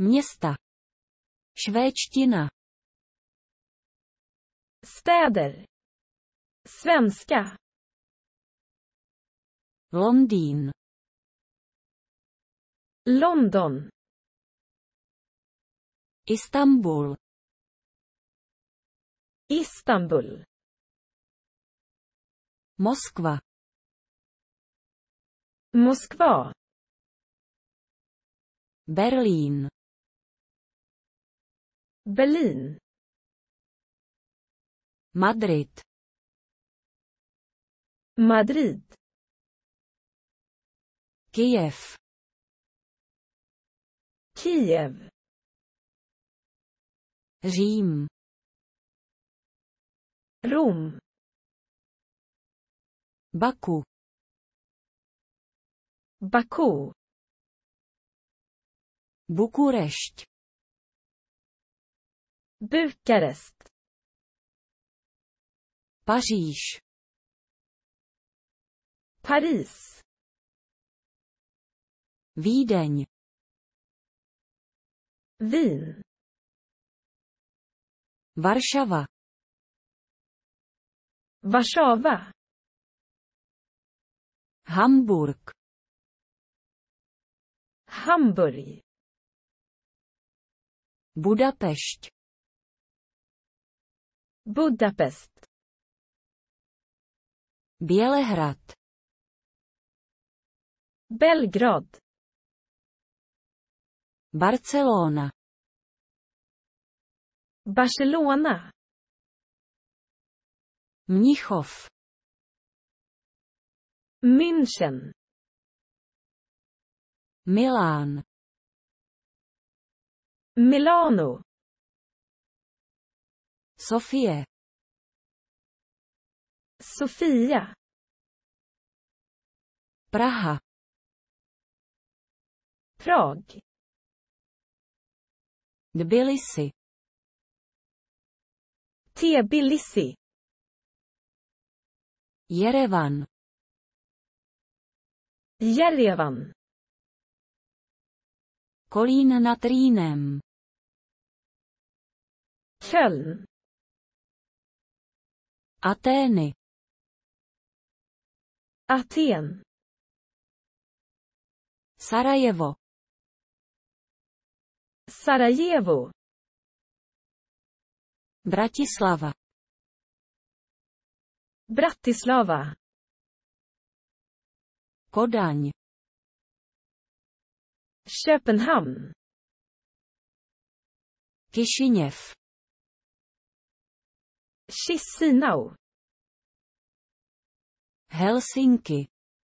Města. Švédština. Städer. Svenska. Londýn. London. Istanbul. Istanbul. Moskva. Moskva. Berlín. Berlin. Madrid. Madrid. Kyjev. Kiev. Řím. Rom. Baku. Baku. Bukurešť. Bukarest. Paříž. Paris. Vídeň. Wien. Varšava. Warszawa. Hamburg. Hamburg. Budapešť. Budapest. Bělehrad. Belgrad. Barcelona. Barcelona. Mnichov. München. Milán. Milano. Sofie. Sofia. Praha. Prag. Tbilisi. Tbilisi. Jerevan. Jerevan. Kolín nad Rýnem. Köln. Atény. Aten. Sarajevo. Sarajevo. Bratislava. Bratislava. Kodaň. Köpenhamn. Kišiněv. Chisinau. Helsinki.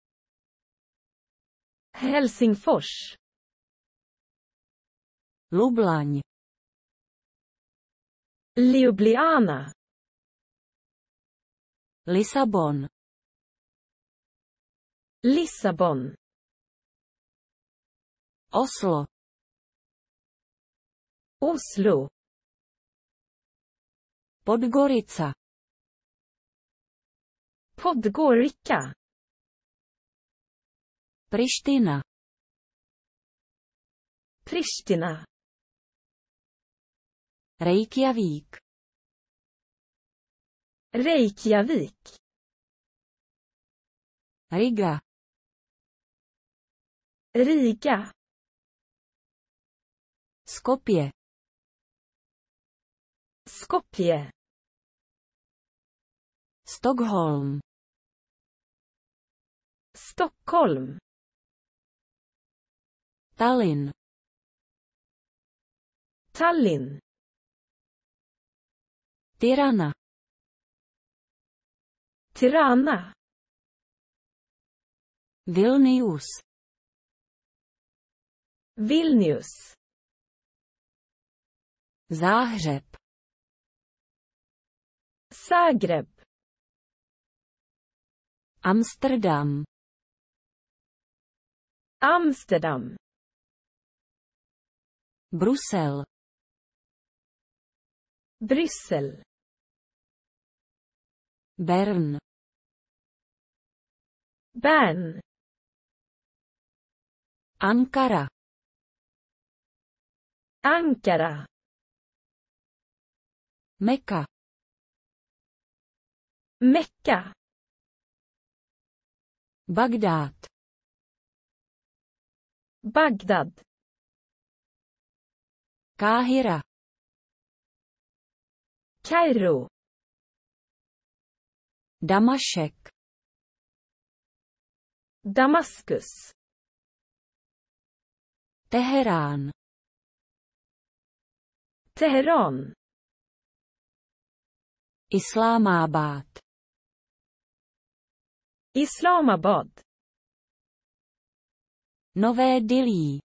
Helsingfors. Lublaň. Ljubljana. Lisabon. Lissabon. Oslo. Oslo. Podgorica. Podgorica. Priština. Pristina. Reykjavík. Reykjavik. Riga. Riga. Skopje. Skopje. Stockholm. Stockholm. Tallinn. Tallinn. Tirana. Tirana. Vilnius. Vilnius. Záhřeb. Zagreb. Amsterdam. Amsterdam. Brusel. Bryssel. Bern. Bern. Ankara. Ankara. Mekka. Mecka. Bagdád. Bagdad. Káhira. Kairo. Damašek. Damaskus. Teherán. Teheran. Islámábád. Islamabad. Nové Dillí.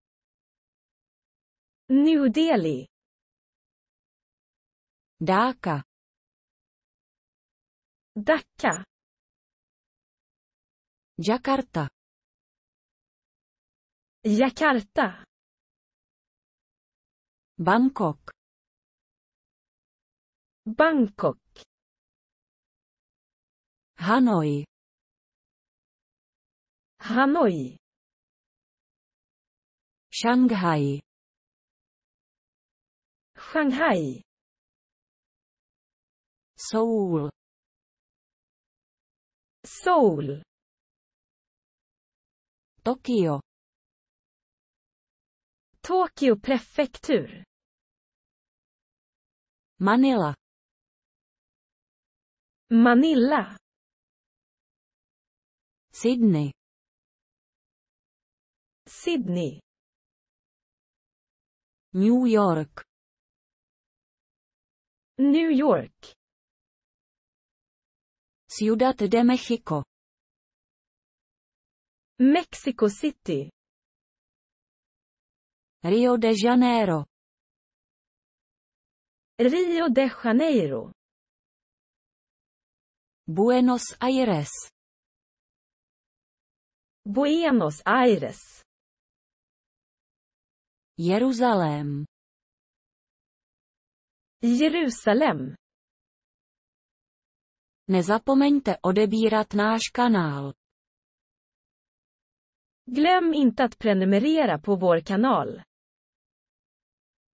New Delhi. Dáka. Dhaka. Jakarta. Jakarta. Bangkok. Bangkok. Hanoj. Hanoi. Šanghaj. Shanghai. Soul. Seoul. Tokio. Tokyo prefektur. Manila. Manila. Sydney. Sydney. New York. New York. Ciudad de México. Mexico City. Rio de Janeiro. Rio de Janeiro. Buenos Aires. Buenos Aires. Jeruzalém. Jerusalem. Nezapomeňte odebírat náš kanál. Glöm inte att prenumerera på vår kanal.